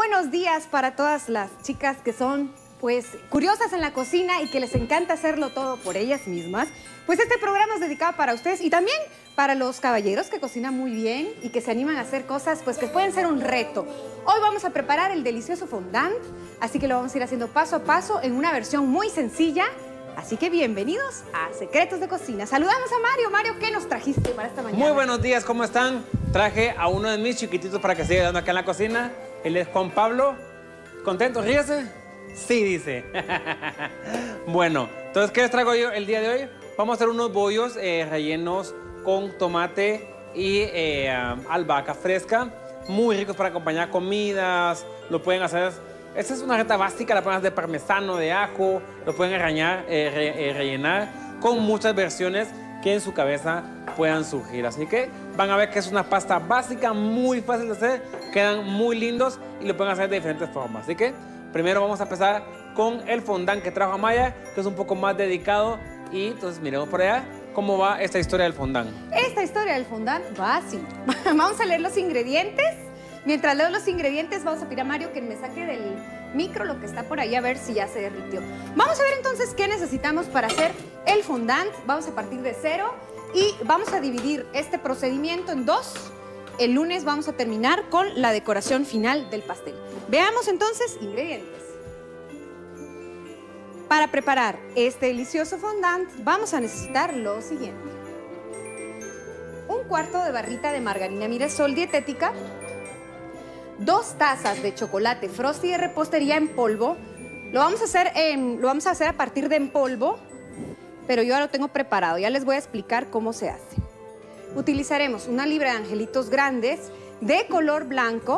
buenos días para todas las chicas que son, pues, curiosas en la cocina y que les encanta hacerlo todo por ellas mismas. Pues este programa es dedicado para ustedes y también para los caballeros que cocinan muy bien y que se animan a hacer cosas, pues, que pueden ser un reto. Hoy vamos a preparar el delicioso fondant, así que lo vamos a ir haciendo paso a paso en una versión muy sencilla. Así que bienvenidos a Secretos de Cocina. Saludamos a Mario. Mario, ¿qué nos trajiste para esta mañana? Muy buenos días, ¿cómo están? Traje a uno de mis chiquititos para que siga ayudando acá en la cocina. Él es Juan Pablo. ¿Contento? ¿Ríese? Sí, dice. Bueno, entonces, ¿qué les traigo yo el día de hoy? Vamos a hacer unos bollos rellenos con tomate y albahaca fresca. Muy ricos para acompañar comidas. Lo pueden hacer... Esta es una receta básica, la pueden hacer de parmesano, de ajo. Lo pueden rellenar con muchas versiones que en su cabeza puedan surgir. Así que van a ver que es una pasta básica, muy fácil de hacer. Quedan muy lindos y lo pueden hacer de diferentes formas. Así que primero vamos a empezar con el fondant que trajo Amaya, que es un poco más dedicado. Y entonces miremos por allá cómo va esta historia del fondant. Esta historia del fondant va así. Vamos a leer los ingredientes. Mientras leo los ingredientes, vamos a pedir a Mario que me saque del micro lo que está por ahí a ver si ya se derritió. Vamos a ver entonces qué necesitamos para hacer el fondant. Vamos a partir de cero y vamos a dividir este procedimiento en dos. El lunes vamos a terminar con la decoración final del pastel. Veamos entonces ingredientes. Para preparar este delicioso fondant vamos a necesitar lo siguiente. 1/4 de barrita de margarina Mirasol dietética, 2 tazas de chocolate Frosty de repostería en polvo. Lo vamos a hacer a partir de en polvo, pero yo ya lo tengo preparado. Ya les voy a explicar cómo se hace. Utilizaremos 1 libra de angelitos grandes de color blanco.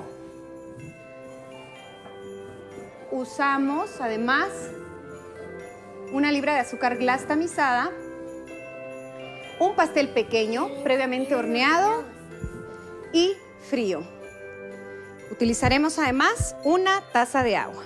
Usamos además 1 libra de azúcar glass tamizada, un pastel pequeño previamente horneado y frío. Utilizaremos además 1 taza de agua.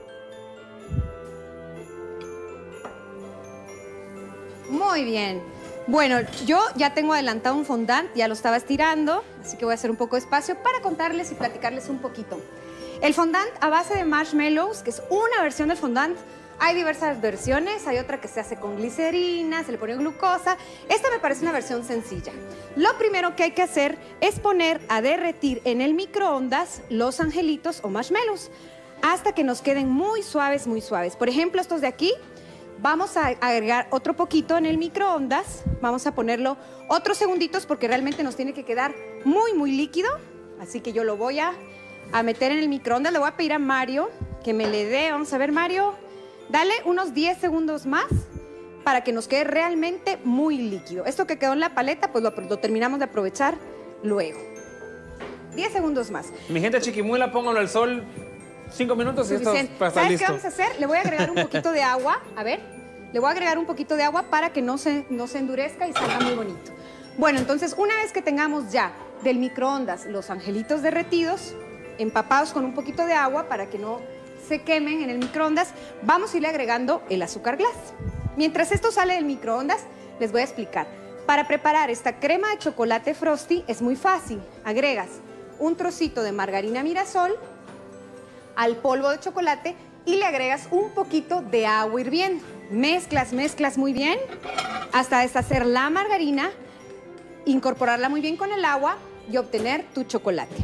Muy bien. Bueno, yo ya tengo adelantado un fondant, ya lo estaba estirando, así que voy a hacer un poco de espacio para contarles y platicarles un poquito. El fondant a base de marshmallows, que es una versión del fondant. Hay diversas versiones, hay otra que se hace con glicerina, se le pone glucosa. Esta me parece una versión sencilla. Lo primero que hay que hacer es poner a derretir en el microondas los angelitos o marshmallows hasta que nos queden muy suaves, muy suaves. Por ejemplo, estos de aquí, vamos a agregar otro poquito en el microondas. Vamos a ponerlo otros segunditos porque realmente nos tiene que quedar muy, muy líquido. Así que yo lo voy a meter en el microondas. Le voy a pedir a Mario que me le dé, vamos a ver, Mario. Dale unos 10 segundos más para que nos quede realmente muy líquido. Esto que quedó en la paleta, pues lo terminamos de aprovechar luego. 10 segundos más. Mi gente chiquimuela, pónganlo al sol 5 minutos y esto está ¿Sabes listo. qué vamos a hacer? Le voy a agregar un poquito de agua. A ver, le voy a agregar un poquito de agua para que no se endurezca y salga muy bonito. Bueno, entonces, una vez que tengamos ya del microondas los angelitos derretidos, empapados con un poquito de agua para que no se quemen en el microondas, vamos a irle agregando el azúcar glass. Mientras esto sale del microondas, les voy a explicar. Para preparar esta crema de chocolate Frosty es muy fácil. Agregas un trocito de margarina Mirasol al polvo de chocolate y le agregas un poquito de agua hirviendo. Mezclas muy bien hasta deshacer la margarina, incorporarla muy bien con el agua y obtener tu chocolate.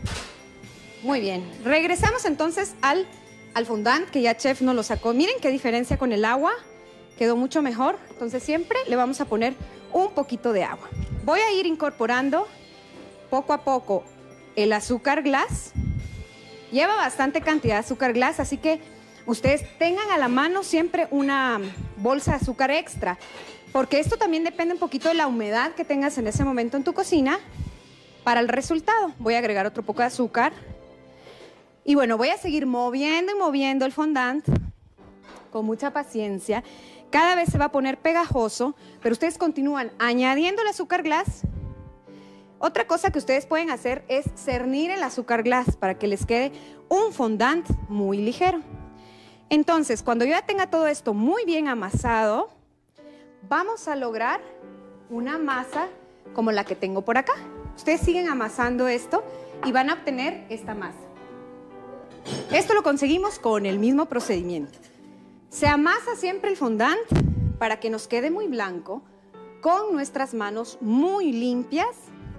Muy bien. Regresamos entonces al fondant, que ya Chef nos lo sacó. Miren qué diferencia con el agua. Quedó mucho mejor. Entonces siempre le vamos a poner un poquito de agua. Voy a ir incorporando poco a poco el azúcar glass. Lleva bastante cantidad de azúcar glass, así que ustedes tengan a la mano siempre una bolsa de azúcar extra, porque esto también depende un poquito de la humedad que tengas en ese momento en tu cocina para el resultado. Voy a agregar otro poco de azúcar. Y bueno, voy a seguir moviendo y moviendo el fondant con mucha paciencia. Cada vez se va a poner pegajoso, pero ustedes continúan añadiendo el azúcar glass. Otra cosa que ustedes pueden hacer es cernir el azúcar glass para que les quede un fondant muy ligero. Entonces, cuando yo ya tenga todo esto muy bien amasado, vamos a lograr una masa como la que tengo por acá. Ustedes siguen amasando esto y van a obtener esta masa. Esto lo conseguimos con el mismo procedimiento. Se amasa siempre el fondant para que nos quede muy blanco, con nuestras manos muy limpias.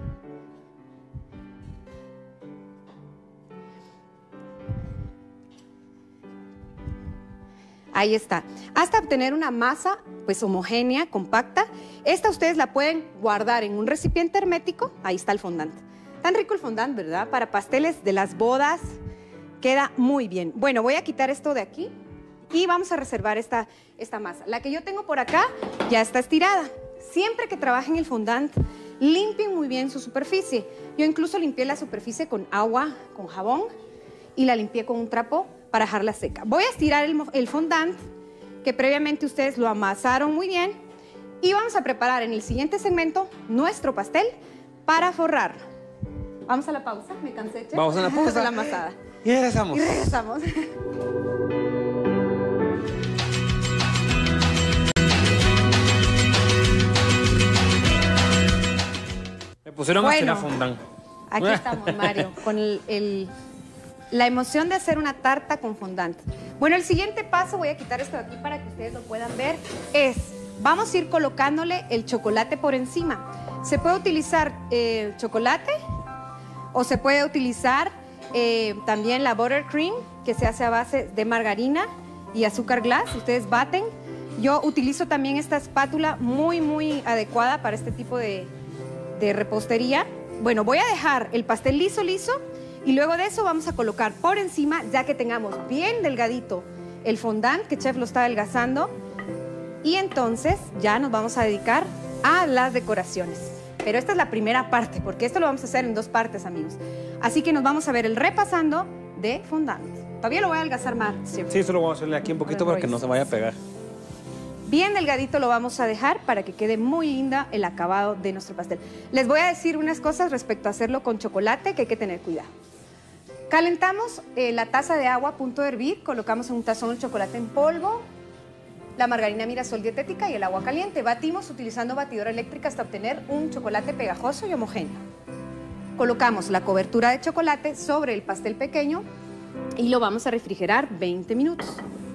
Ahí está. Hasta obtener una masa pues homogénea, compacta. Esta ustedes la pueden guardar en un recipiente hermético. Ahí está el fondant. Tan rico el fondant, ¿verdad? Para pasteles de las bodas queda muy bien. Bueno, voy a quitar esto de aquí y vamos a reservar esta masa. La que yo tengo por acá ya está estirada. Siempre que trabajen el fondant, limpien muy bien su superficie. Yo incluso limpié la superficie con agua, con jabón, y la limpié con un trapo para dejarla seca. Voy a estirar el fondant, que previamente ustedes lo amasaron muy bien, y vamos a preparar en el siguiente segmento nuestro pastel para forrarlo. Vamos a la pausa, me cansé, chef. Vamos a la pausa. De la amasada. Y regresamos. Y regresamos. Me pusieron a hacer fondant. Aquí estamos, Mario, con la emoción de hacer una tarta con fondant. Bueno, el siguiente paso, voy a quitar esto de aquí para que ustedes lo puedan ver, vamos a ir colocándole el chocolate por encima. Se puede utilizar chocolate o se puede utilizar también la buttercream, que se hace a base de margarina y azúcar glass. Ustedes baten. Yo utilizo también esta espátula muy adecuada para este tipo de repostería. Bueno, voy a dejar el pastel liso, y luego de eso vamos a colocar por encima, ya que tengamos bien delgadito el fondant, que chef lo está adelgazando, y entonces ya nos vamos a dedicar a las decoraciones. Pero esta es la primera parte, porque esto lo vamos a hacer en 2 partes, amigos. Así que nos vamos a ver el repasando de fondant. Todavía lo voy a adelgazar más, chef. Sí, solo voy a hacerle aquí un poquito para que no se vaya a pegar. Bien delgadito lo vamos a dejar para que quede muy linda el acabado de nuestro pastel. Les voy a decir unas cosas respecto a hacerlo con chocolate que hay que tener cuidado. Calentamos la taza de agua a punto de hervir, colocamos en un tazón el chocolate en polvo, la margarina Mirasol dietética y el agua caliente. Batimos utilizando batidora eléctrica hasta obtener un chocolate pegajoso y homogéneo. Colocamos la cobertura de chocolate sobre el pastel pequeño y lo vamos a refrigerar 20 minutos.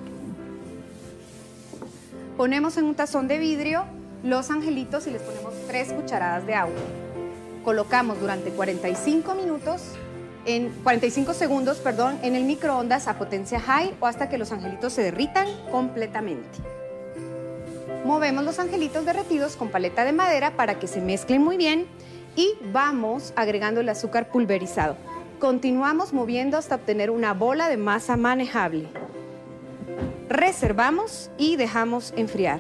Ponemos en un tazón de vidrio los angelitos y les ponemos 3 cucharadas de agua. Colocamos durante 45 segundos, en el microondas a potencia high o hasta que los angelitos se derritan completamente. Movemos los angelitos derretidos con paleta de madera para que se mezclen muy bien y vamos agregando el azúcar pulverizado. Continuamos moviendo hasta obtener una bola de masa manejable. Reservamos y dejamos enfriar.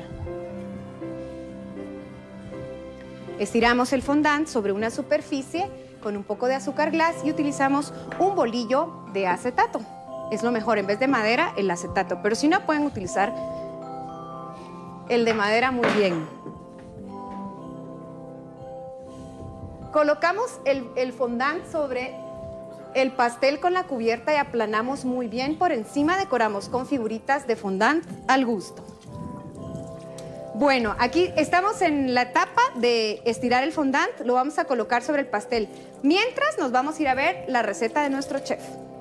Estiramos el fondant sobre una superficie con un poco de azúcar glass y utilizamos un bolillo de acetato. Es lo mejor, en vez de madera, el acetato. Pero si no, pueden utilizar el de madera muy bien. Colocamos el fondant sobre el pastel con la cubierta y aplanamos muy bien. Por encima decoramos con figuritas de fondant al gusto. Bueno, aquí estamos en la etapa de estirar el fondant. Lo vamos a colocar sobre el pastel. Mientras nos vamos a ir a ver la receta de nuestro chef.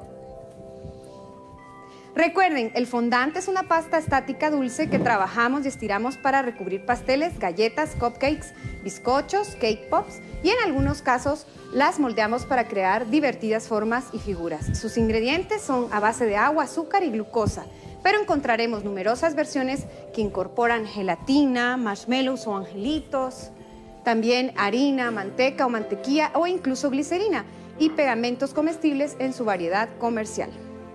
Recuerden, el fondant es una pasta estática dulce que trabajamos y estiramos para recubrir pasteles, galletas, cupcakes, bizcochos, cake pops y en algunos casos las moldeamos para crear divertidas formas y figuras. Sus ingredientes son a base de agua, azúcar y glucosa, pero encontraremos numerosas versiones que incorporan gelatina, marshmallows o angelitos, también harina, manteca o mantequilla o incluso glicerina y pegamentos comestibles en su variedad comercial.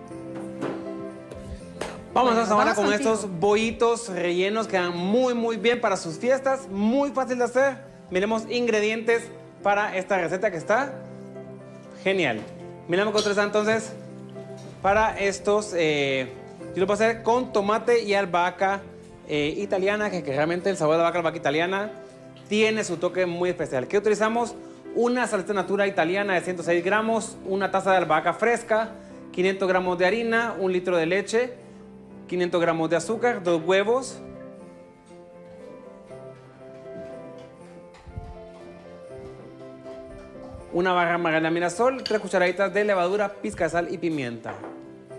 Vamos ahora con estos bollitos rellenos que quedan muy bien para sus fiestas, muy fácil de hacer. Miremos ingredientes para esta receta que está genial. Miramos con tres entonces. Para estos, yo lo voy a hacer con tomate y albahaca italiana, que realmente el sabor de la albahaca italiana tiene su toque muy especial. ¿Qué utilizamos? Una salsa natura italiana de 106 gramos, una taza de albahaca fresca, 500 gramos de harina, 1 litro de leche, 500 gramos de azúcar, 2 huevos, una barra de margarina Mirasol, 3 cucharaditas de levadura, pizca de sal y pimienta.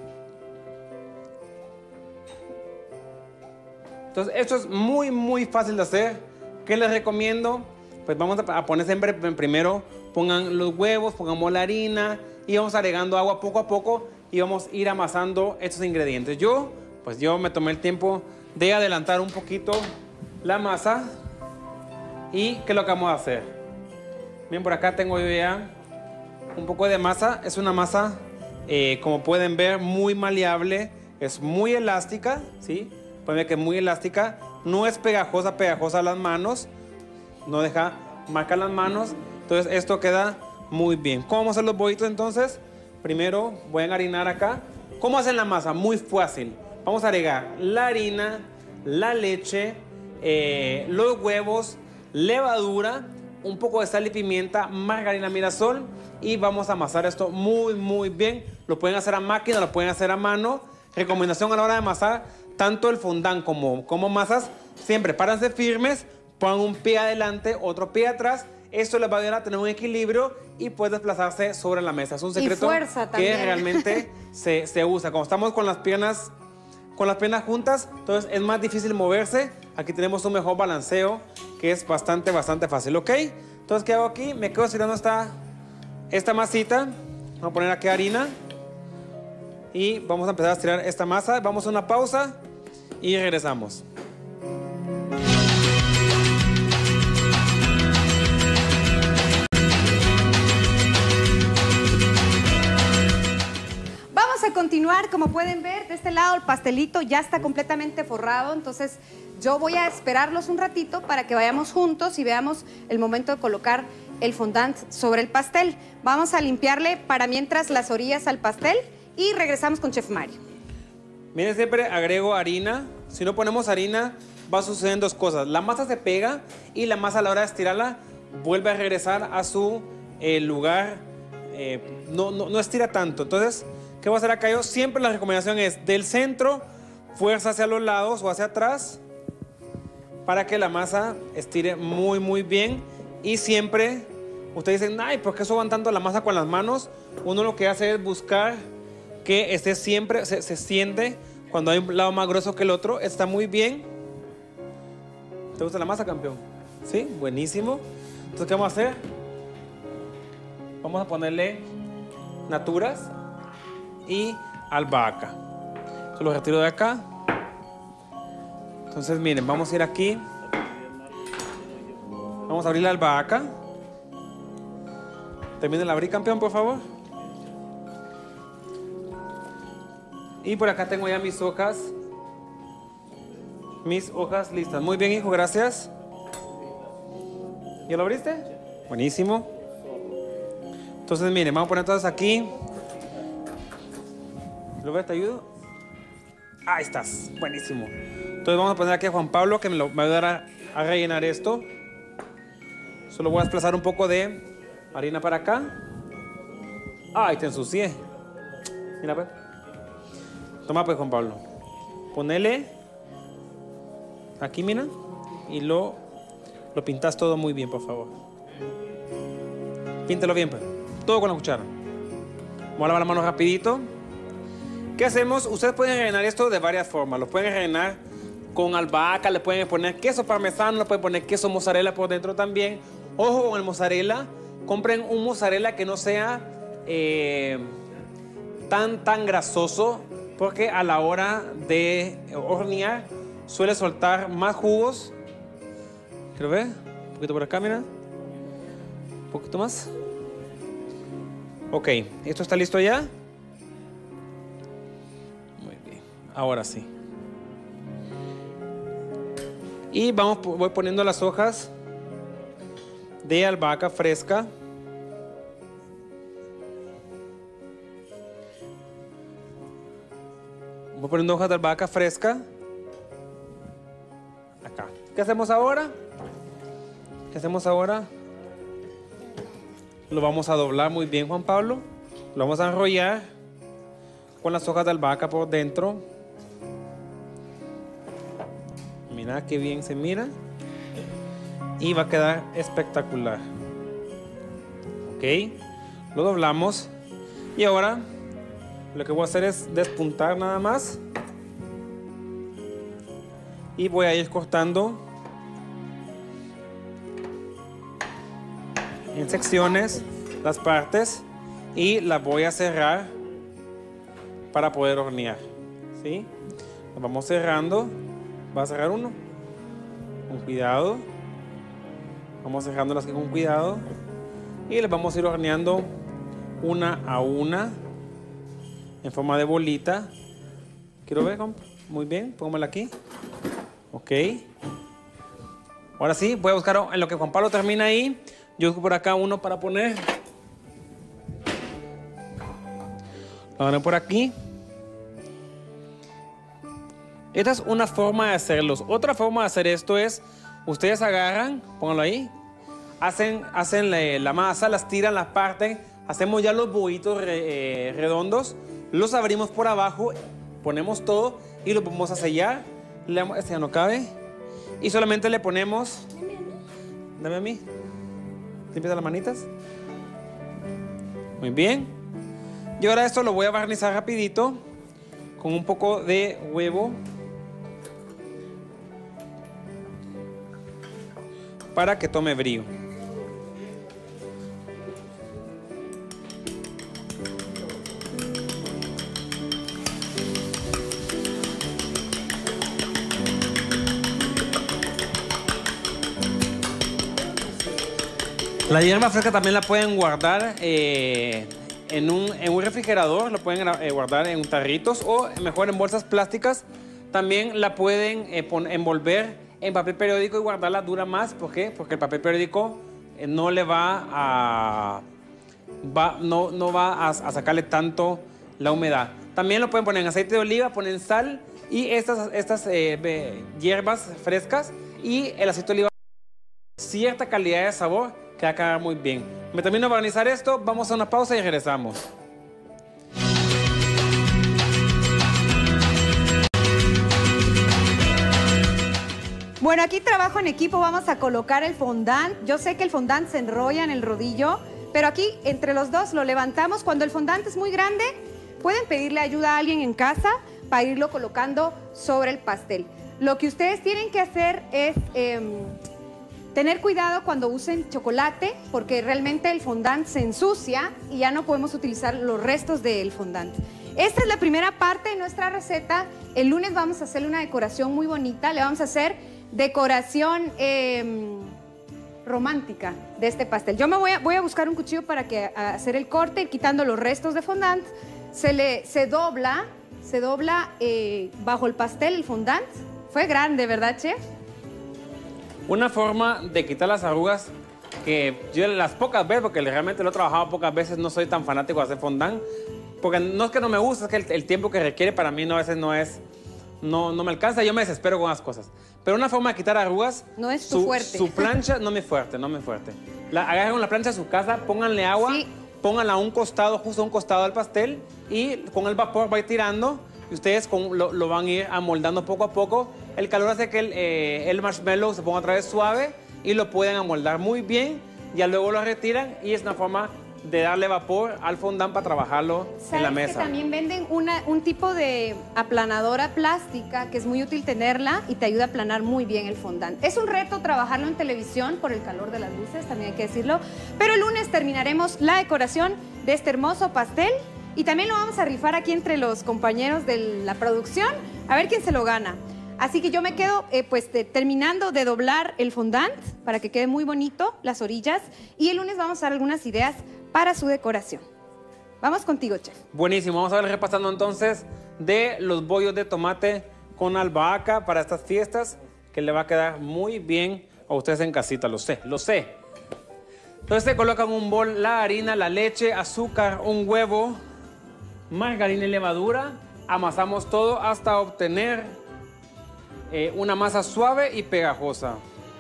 Entonces, esto es muy, muy fácil de hacer. ¿Qué les recomiendo? Pues vamos a poner siempre primero, pongan los huevos, pongamos la harina y vamos agregando agua poco a poco y vamos a ir amasando estos ingredientes. Yo me tomé el tiempo de adelantar un poquito la masa. ¿Y qué es lo que vamos a hacer? Bien, por acá tengo yo ya un poco de masa. Es una masa, como pueden ver, muy maleable. Es muy elástica, ¿sí? Pueden ver que es muy elástica. No es pegajosa a las manos. No deja marcar las manos. Entonces esto queda muy bien. ¿Cómo vamos a hacer los bollitos entonces? Primero voy a enharinar acá. ¿Cómo hacen la masa? Muy fácil. Vamos a agregar la harina, la leche, los huevos, levadura, un poco de sal y pimienta, margarina Mirasol y vamos a amasar esto muy, muy bien. Lo pueden hacer a máquina, lo pueden hacer a mano. Recomendación a la hora de amasar, tanto el fondant como masas, siempre párense firmes, pongan un pie adelante, otro pie atrás. Esto les va a ayudar a tener un equilibrio y puede desplazarse sobre la mesa. Es un secreto que realmente se usa. Cuando estamos con las piernas juntas, entonces es más difícil moverse. Aquí tenemos un mejor balanceo que es bastante fácil, ¿ok? Entonces, ¿qué hago aquí? Me quedo estirando esta masita. Vamos a poner aquí harina y vamos a empezar a estirar esta masa. Vamos a una pausa y regresamos. A continuar, como pueden ver, de este lado el pastelito ya está completamente forrado, entonces yo voy a esperarlos un ratito para que vayamos juntos y veamos el momento de colocar el fondant sobre el pastel. Vamos a limpiarle para mientras las orillas al pastel y regresamos con Chef Mario. Miren, siempre agrego harina. Si no ponemos harina, va a suceder dos cosas. La masa se pega y la masa a la hora de estirarla vuelve a regresar a su lugar. No estira tanto. Entonces, ¿qué voy a hacer acá yo? Siempre la recomendación es del centro, fuerza hacia los lados o hacia atrás para que la masa estire muy, muy bien. Y siempre, ustedes dicen, ay, ¿por qué soban tanto la masa con las manos? Uno lo que hace es buscar que esté siempre, se siente cuando hay un lado más grueso que el otro. Está muy bien. ¿Te gusta la masa, campeón? Sí, buenísimo. Entonces, ¿qué vamos a hacer? Vamos a ponerle naturas y albahaca. Yo lo retiro de acá. Entonces, miren, vamos a ir aquí. Vamos a abrir la albahaca. Terminen de abrir, campeón, por favor. Y por acá tengo ya mis hojas. Mis hojas listas. Muy bien, hijo, gracias. ¿Ya lo abriste? Buenísimo. Entonces, miren, vamos a poner todas aquí. ¿Lo ves? ¿Te ayudo? Ahí estás. Buenísimo. Entonces vamos a poner aquí a Juan Pablo que me va a ayudar a rellenar esto. Solo voy a desplazar un poco de harina para acá. Ay, te ensucié. Mira, pues. Toma, pues, Juan Pablo. Ponele aquí, mira. Y lo pintas todo muy bien, por favor. Píntelo bien, pues. Todo con la cuchara. Vamos a lavar las manos rapidito. ¿Qué hacemos? Ustedes pueden rellenar esto de varias formas. Lo pueden rellenar con albahaca, le pueden poner queso parmesano, le pueden poner queso mozzarella por dentro también. Ojo con el mozzarella. Compren un mozzarella que no sea tan grasoso, porque a la hora de hornear suele soltar más jugos. ¿Quiero ver? Un poquito por acá, mira. Un poquito más. Ok, ¿esto está listo ya? Muy bien, ahora sí. Y voy poniendo las hojas de albahaca fresca. Voy poniendo hojas de albahaca fresca. Acá. ¿Qué hacemos ahora? ¿Qué hacemos ahora? Lo vamos a doblar muy bien, Juan Pablo. Lo vamos a enrollar con las hojas de albahaca por dentro. Mira qué bien se mira. Y va a quedar espectacular. Ok. Lo doblamos. Y ahora lo que voy a hacer es despuntar nada más. y voy a ir cortando en secciones las partes y las voy a cerrar para poder hornear, ¿sí? Las vamos cerrando. Va a cerrar uno con cuidado. Vamos cerrándolas aquí con cuidado y las vamos a ir horneando una a una en forma de bolita. Quiero ver, compa. Muy bien, póngamela aquí. Ok. Ahora sí, voy a buscar en lo que Juan Pablo termina ahí. Yo busco por acá uno para poner. Lo van a poner por aquí. Esta es una forma de hacerlos. Otra forma de hacer esto es, ustedes agarran, pónganlo ahí, hacen la masa, las tiran, las parten, hacemos ya los bollitos redondos, los abrimos por abajo, ponemos todo y lo vamos a sellar. Este ya no cabe. Y solamente le ponemos... Dame a mí. Limpias las manitas. Muy bien. Y ahora esto lo voy a barnizar rapidito con un poco de huevo para que tome brillo. La hierba fresca también la pueden guardar en un refrigerador, lo pueden guardar en tarritos o mejor en bolsas plásticas. También la pueden envolver en papel periódico y guardarla dura más. ¿Por qué? Porque el papel periódico no le va a sacarle tanto la humedad. También lo pueden poner en aceite de oliva, ponen sal y estas hierbas frescas y el aceite de oliva cierta calidad de sabor que va a quedar muy bien. Me termino de barnizar esto, vamos a una pausa y regresamos. Bueno, aquí trabajo en equipo, vamos a colocar el fondant. Yo sé que el fondant se enrolla en el rodillo, pero aquí entre los dos lo levantamos. Cuando el fondant es muy grande, pueden pedirle ayuda a alguien en casa para irlo colocando sobre el pastel. Lo que ustedes tienen que hacer es tener cuidado cuando usen chocolate, porque realmente el fondant se ensucia y ya no podemos utilizar los restos del fondant. Esta es la primera parte de nuestra receta. El lunes vamos a hacerle una decoración muy bonita. Le vamos a hacer decoración romántica de este pastel. Yo voy a buscar un cuchillo para hacer el corte, quitando los restos de fondant. Se dobla bajo el pastel el fondant. Fue grande, ¿verdad, chef? Una forma de quitar las arrugas que yo las pocas veces, porque realmente lo he trabajado pocas veces, no soy tan fanático de hacer fondant, porque no es que no me gusta, es que el tiempo que requiere para mí a veces no me alcanza, yo me desespero con las cosas. Pero una forma de quitar arrugas... No es tu fuerte. Su plancha, no me fuerte. Agarren la plancha de su casa, pónganle agua, sí. Pónganla a un costado, justo a un costado del pastel, y con el vapor va a ir tirando, y ustedes lo van a ir amoldando poco a poco. El calor hace que el marshmallow se ponga otra vez suave y lo pueden amoldar muy bien. Ya luego lo retiran y es una forma de darle vapor al fondant para trabajarlo en la mesa. Que también venden un tipo de aplanadora plástica que es muy útil tenerla y te ayuda a aplanar muy bien el fondant. Es un reto trabajarlo en televisión por el calor de las luces, también hay que decirlo. Pero el lunes terminaremos la decoración de este hermoso pastel y también lo vamos a rifar aquí entre los compañeros de la producción a ver quién se lo gana. Así que yo me quedo terminando de doblar el fondant para que quede muy bonito las orillas y el lunes vamos a dar algunas ideas para su decoración. Vamos contigo, chef. Buenísimo, vamos a ver repasando entonces de los bollos de tomate con albahaca para estas fiestas, que le va a quedar muy bien a ustedes en casita, lo sé. Entonces se colocan en un bol la harina, la leche, azúcar, un huevo, margarina y levadura. Amasamos todo hasta obtener una masa suave y pegajosa.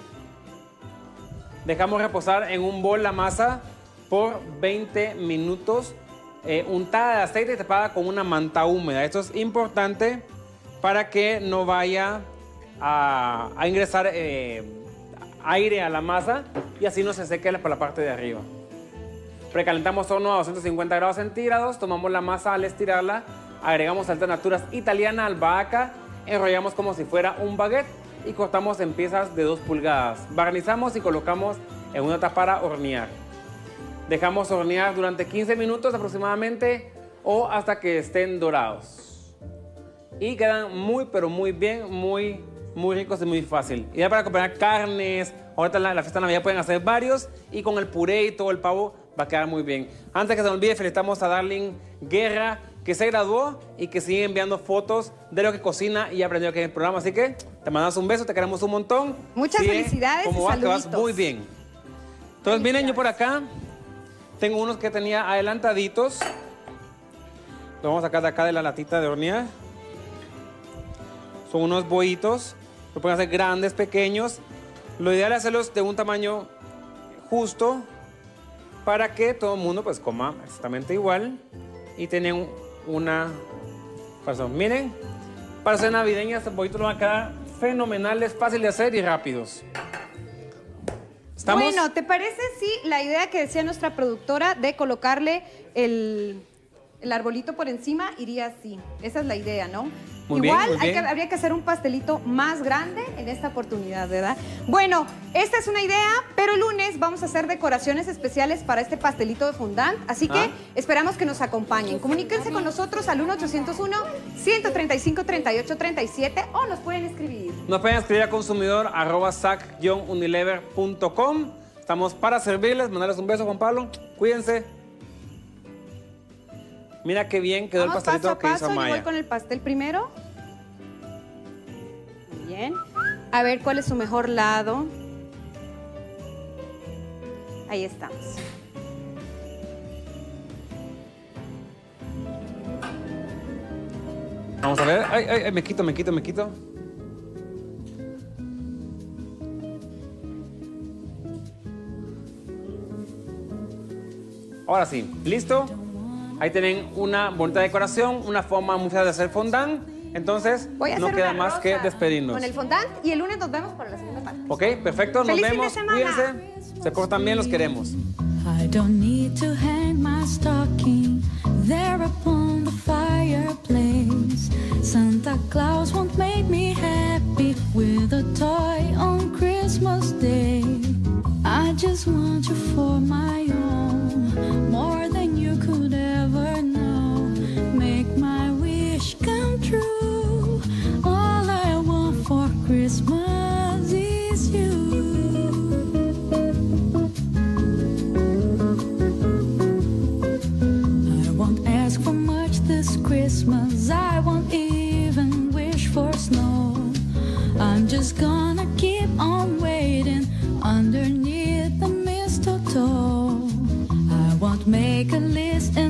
Dejamos reposar en un bol la masa por 20 minutos, untada de aceite y tapada con una manta húmeda. Esto es importante para que no vaya a ingresar aire a la masa y así no se seque por la parte de arriba. Precalentamos horno a 250 grados centígrados, tomamos la masa al estirarla, agregamos salsa natural italiana, albahaca, enrollamos como si fuera un baguette y cortamos en piezas de 2 pulgadas. Barnizamos y colocamos en una tapa para hornear. Dejamos hornear durante 15 minutos aproximadamente o hasta que estén dorados. Y quedan muy, pero muy bien, muy ricos y muy fácil. Y ya para acompañar carnes, ahorita en la fiesta de Navidad pueden hacer varios y con el puré y todo el pavo va a quedar muy bien. Antes que se me olvide, felicitamos a Darling Guerra, que se graduó y que sigue enviando fotos de lo que cocina y aprendió aquí en el programa. Así que te mandamos un beso, te queremos un montón. Muchas felicidades y vas, saluditos. te vas muy bien. Entonces, miren, yo por acá tengo unos que tenía adelantaditos. Lo vamos a sacar de acá de la latita de hornear. Son unos bollitos. Lo pueden hacer grandes, pequeños. Lo ideal es hacerlos de un tamaño justo para que todo el mundo pues coma exactamente igual. Y tienen una... Miren, para ser navideñas, estos bollitos van a quedar fenomenales, fácil de hacer y rápidos. ¿Estamos? Bueno, ¿te parece si la idea que decía nuestra productora de colocarle el arbolito por encima iría así? Esa es la idea, ¿no? Muy Igual bien. habría que hacer un pastelito más grande en esta oportunidad, ¿verdad? Bueno, esta es una idea, pero el lunes vamos a hacer decoraciones especiales para este pastelito de fondant, así que esperamos que nos acompañen. Comuníquense con nosotros al 1-801-135-3837 o nos pueden escribir. Nos pueden escribir a consumidor@sac-unilever.com. Estamos para servirles, mandarles un beso, Juan Pablo. Cuídense. Mira qué bien quedó el pastelito que hizo Maya. Yo voy con el pastel primero. Muy bien. A ver cuál es su mejor lado. Ahí estamos. Vamos a ver. Ay, me quito. Ahora sí, ¿listo? Ahí tienen una bonita decoración, una forma muy fácil de hacer fondant. Entonces, no queda más que despedirnos. Con el fondant y el lunes nos vemos para la segunda parte. Ok, perfecto, nos vemos. Cuídense. Se portan bien, los queremos. I don't need to hang my stocking there upon the fireplace. Santa Claus won't make me happy with a toy on Christmas Day. I just want you for my own, more than you could ever know. Make my wish come true. All I want for Christmas is you. I won't ask for much this Christmas. I won't even wish for snow. I'm just gonna keep on waiting underneath the mistletoe. I won't make a list and